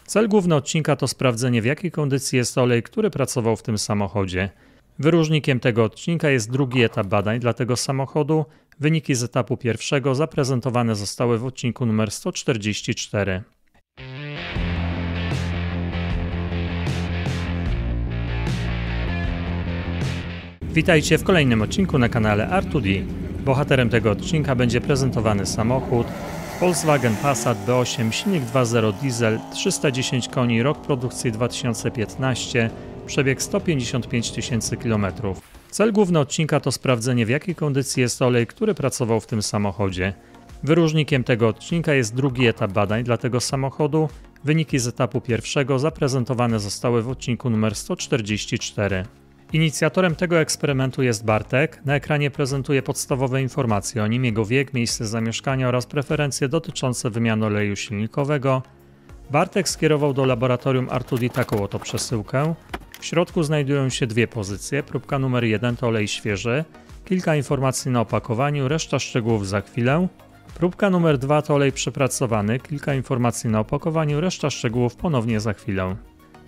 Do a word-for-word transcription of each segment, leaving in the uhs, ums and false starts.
Cel główny odcinka to sprawdzenie, w jakiej kondycji jest olej, który pracował w tym samochodzie. Wyróżnikiem tego odcinka jest drugi etap badań dla tego samochodu. Wyniki z etapu pierwszego zaprezentowane zostały w odcinku numer sto czterdzieści cztery. Witajcie w kolejnym odcinku na kanale R dwa D. Bohaterem tego odcinka będzie prezentowany samochód Volkswagen Passat B osiem, silnik dwa zero diesel, trzysta dziesięć koni, rok produkcji dwa tysiące piętnasty, przebieg sto pięćdziesiąt pięć tysięcy kilometrów. Cel główny odcinka to sprawdzenie, w jakiej kondycji jest olej, który pracował w tym samochodzie. Wyróżnikiem tego odcinka jest drugi etap badań dla tego samochodu. Wyniki z etapu pierwszego zaprezentowane zostały w odcinku numer sto czterdzieści cztery. Inicjatorem tego eksperymentu jest Bartek. Na ekranie prezentuje podstawowe informacje o nim, jego wiek, miejsce zamieszkania oraz preferencje dotyczące wymiany oleju silnikowego. Bartek skierował do laboratorium R dwa D taką oto przesyłkę. W środku znajdują się dwie pozycje. Próbka numer jeden to olej świeży, kilka informacji na opakowaniu, reszta szczegółów za chwilę. Próbka numer dwa to olej przepracowany, kilka informacji na opakowaniu, reszta szczegółów ponownie za chwilę.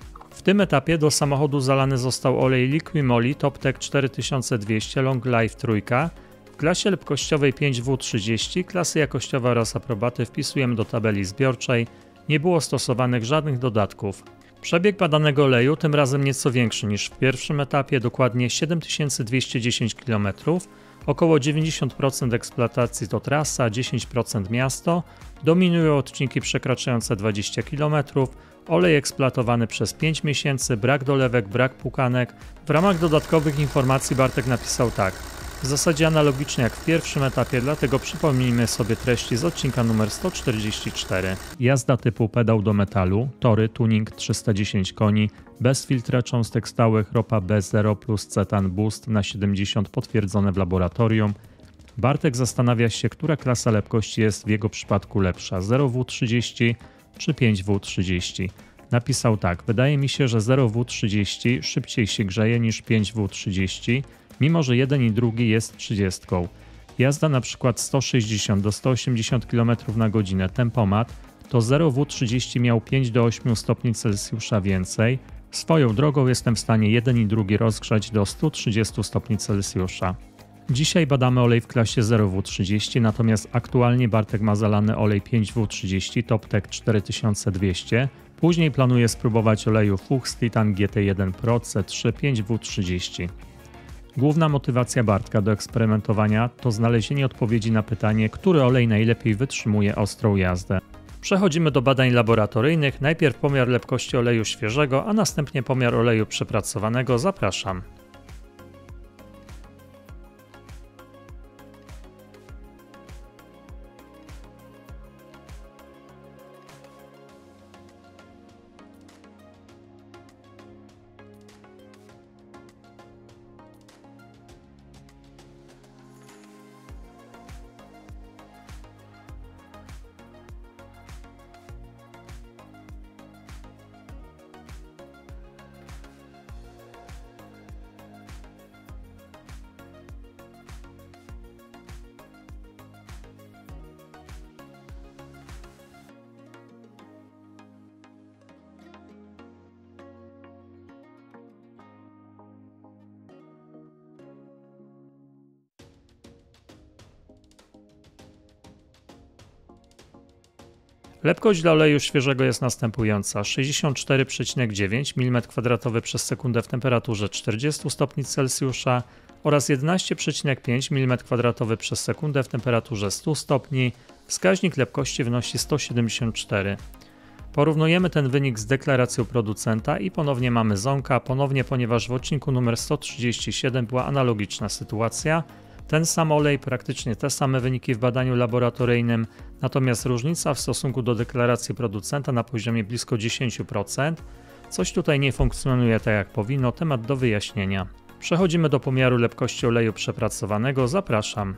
W tym etapie do samochodu zalany został olej Liqui-Moly Toptek cztery tysiące dwieście Long Life trzy. W klasie lepkościowej pięć W trzydzieści, klasy jakościowe oraz aprobaty wpisujemy do tabeli zbiorczej. Nie było stosowanych żadnych dodatków. Przebieg badanego oleju tym razem nieco większy niż w pierwszym etapie, dokładnie siedem tysięcy dwieście dziesięć kilometrów. Około dziewięćdziesiąt procent eksploatacji to trasa, dziesięć procent miasto. Dominują odcinki przekraczające dwadzieścia kilometrów. Olej eksploatowany przez pięć miesięcy, brak dolewek, brak pukanek. W ramach dodatkowych informacji Bartek napisał tak. W zasadzie analogicznie jak w pierwszym etapie, dlatego przypomnijmy sobie treści z odcinka numer sto czterdzieści cztery. Jazda typu pedał do metalu, tory, tuning trzysta dziesięć koni, bez filtra cząstek stałych, ropa B zero plus cetan boost na siedemdziesiąt potwierdzone w laboratorium. Bartek zastanawia się, która klasa lepkości jest w jego przypadku lepsza, zero W trzydzieści czy pięć W trzydzieści. Napisał tak, wydaje mi się, że zero W trzydzieści szybciej się grzeje niż pięć W trzydzieści, mimo że jeden i drugi jest trzydziestką. Jazda na przykład sto sześćdziesiąt do stu osiemdziesięciu kilometrów na godzinę tempomat, to zero W trzydzieści miał pięć do ośmiu stopni Celsjusza więcej. Swoją drogą jestem w stanie jeden i drugi rozgrzać do stu trzydziestu stopni Celsjusza. Dzisiaj badamy olej w klasie zero W trzydzieści, natomiast aktualnie Bartek ma zalany olej pięć W trzydzieści Toptek cztery tysiące dwieście. Później planuje spróbować oleju Fuchs Titan G T jeden Pro C trzy pięć W trzydzieści. Główna motywacja Bartka do eksperymentowania to znalezienie odpowiedzi na pytanie, który olej najlepiej wytrzymuje ostrą jazdę. Przechodzimy do badań laboratoryjnych. Najpierw pomiar lepkości oleju świeżego, a następnie pomiar oleju przepracowanego. Zapraszam. Lepkość dla oleju świeżego jest następująca: sześćdziesiąt cztery przecinek dziewięć milimetrów kwadratowego przez sekundę w temperaturze czterdziestu stopni Celsjusza oraz jedenaście przecinek pięć milimetrów kwadratowego przez sekundę w temperaturze stu stopni. Wskaźnik lepkości wynosi sto siedemdziesiąt cztery. Porównujemy ten wynik z deklaracją producenta i ponownie mamy ząbka, ponownie ponieważ w odcinku numer sto trzydzieści siedem była analogiczna sytuacja. Ten sam olej, praktycznie te same wyniki w badaniu laboratoryjnym, natomiast różnica w stosunku do deklaracji producenta na poziomie blisko dziesięć procent. Coś tutaj nie funkcjonuje tak jak powinno, temat do wyjaśnienia. Przechodzimy do pomiaru lepkości oleju przepracowanego. Zapraszam.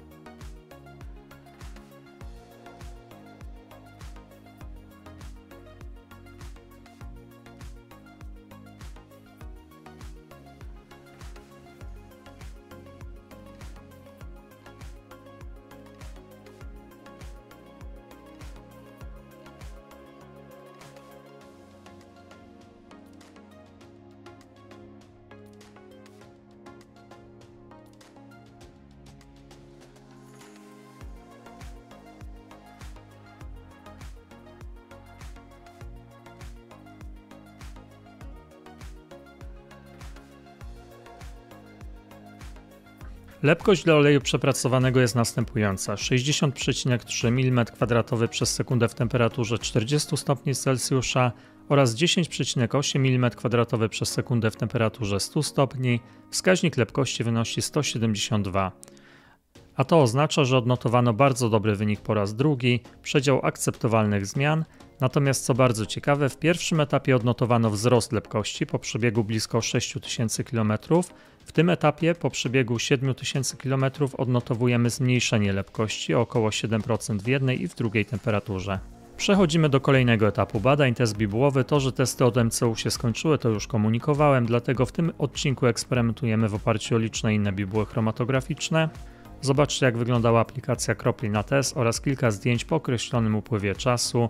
Lepkość dla oleju przepracowanego jest następująca: sześćdziesiąt przecinek trzy milimetra kwadratowy przez sekundę w temperaturze czterdzieści stopni Celsjusza oraz dziesięć przecinek osiem milimetra kwadratowy przez sekundę w temperaturze sto stopni. Wskaźnik lepkości wynosi sto siedemdziesiąt dwa. A to oznacza, że odnotowano bardzo dobry wynik po raz drugi, przedział akceptowalnych zmian. Natomiast co bardzo ciekawe, w pierwszym etapie odnotowano wzrost lepkości po przebiegu blisko sześć tysięcy kilometrów. W tym etapie po przebiegu siedem tysięcy kilometrów odnotowujemy zmniejszenie lepkości o około siedem procent w jednej i w drugiej temperaturze. Przechodzimy do kolejnego etapu badań, test bibułowy. To, że testy od M C U się skończyły, to już komunikowałem, dlatego w tym odcinku eksperymentujemy w oparciu o liczne inne bibuły chromatograficzne. Zobaczcie, jak wyglądała aplikacja kropli na test oraz kilka zdjęć po określonym upływie czasu.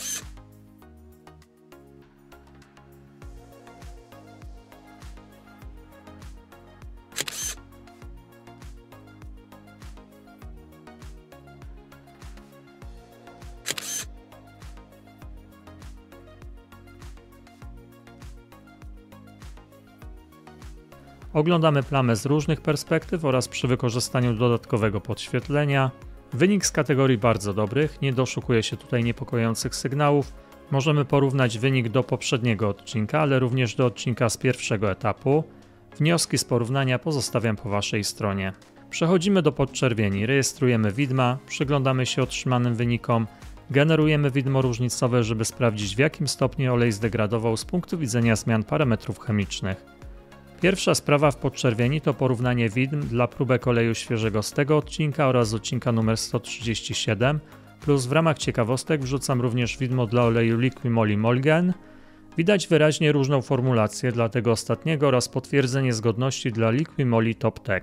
Oglądamy plamę z różnych perspektyw oraz przy wykorzystaniu dodatkowego podświetlenia. Wynik z kategorii bardzo dobrych, nie doszukuje się tutaj niepokojących sygnałów. Możemy porównać wynik do poprzedniego odcinka, ale również do odcinka z pierwszego etapu. Wnioski z porównania pozostawiam po Waszej stronie. Przechodzimy do podczerwieni, rejestrujemy widma, przyglądamy się otrzymanym wynikom, generujemy widmo różnicowe, żeby sprawdzić, w jakim stopniu olej zdegradował z punktu widzenia zmian parametrów chemicznych. Pierwsza sprawa w podczerwieni to porównanie widm dla próbek oleju świeżego z tego odcinka oraz odcinka numer sto trzydzieści siedem, plus w ramach ciekawostek wrzucam również widmo dla oleju Liqui-Moly Molgen. Widać wyraźnie różną formulację dla tego ostatniego oraz potwierdzenie zgodności dla Liqui-Moly Top Tech.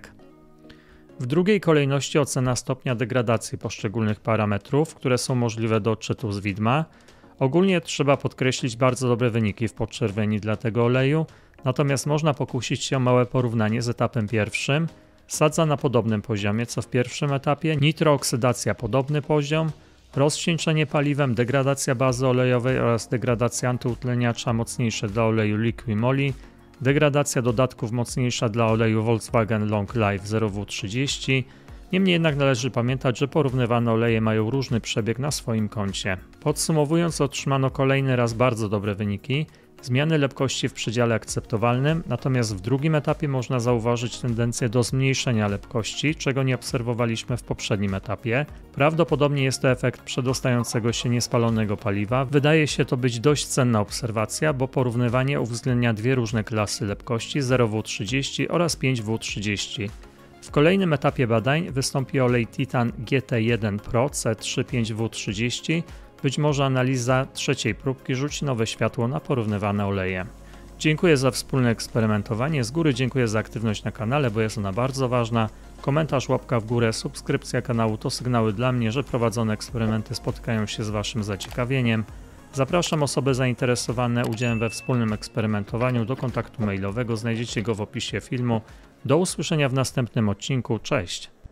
W drugiej kolejności ocena stopnia degradacji poszczególnych parametrów, które są możliwe do odczytu z widma. Ogólnie trzeba podkreślić bardzo dobre wyniki w podczerwieni dla tego oleju, natomiast można pokusić się o małe porównanie z etapem pierwszym. Sadza na podobnym poziomie co w pierwszym etapie, nitrooksydacja podobny poziom, rozcieńczenie paliwem, degradacja bazy olejowej oraz degradacja antyutleniacza mocniejsze dla oleju Liqui-Moly, degradacja dodatków mocniejsza dla oleju Volkswagen Long Life zero W trzydzieści. Niemniej jednak należy pamiętać, że porównywane oleje mają różny przebieg na swoim koncie. Podsumowując, otrzymano kolejny raz bardzo dobre wyniki, zmiany lepkości w przedziale akceptowalnym, natomiast w drugim etapie można zauważyć tendencję do zmniejszenia lepkości, czego nie obserwowaliśmy w poprzednim etapie. Prawdopodobnie jest to efekt przedostającego się niespalonego paliwa. Wydaje się to być dość cenna obserwacja, bo porównywanie uwzględnia dwie różne klasy lepkości zero W trzydzieści oraz pięć W trzydzieści. W kolejnym etapie badań wystąpi olej Titan G T jeden Pro C trzy pięć W trzydzieści. Być może analiza trzeciej próbki rzuci nowe światło na porównywane oleje. Dziękuję za wspólne eksperymentowanie. Z góry dziękuję za aktywność na kanale, bo jest ona bardzo ważna. Komentarz, łapka w górę, subskrypcja kanału to sygnały dla mnie, że prowadzone eksperymenty spotkają się z Waszym zaciekawieniem. Zapraszam osoby zainteresowane udziałem we wspólnym eksperymentowaniu do kontaktu mailowego. Znajdziecie go w opisie filmu. Do usłyszenia w następnym odcinku. Cześć!